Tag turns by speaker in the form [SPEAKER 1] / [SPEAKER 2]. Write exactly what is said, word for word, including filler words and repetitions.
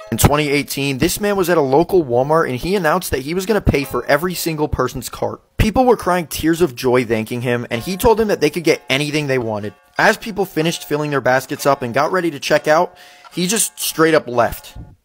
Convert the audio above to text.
[SPEAKER 1] In twenty eighteen, this man was at a local Walmart and he announced that he was going to pay for every single person's cart. People were crying tears of joy thanking him, and he told them that they could get anything they wanted. As people finished filling their baskets up and got ready to check out, he just straight up left.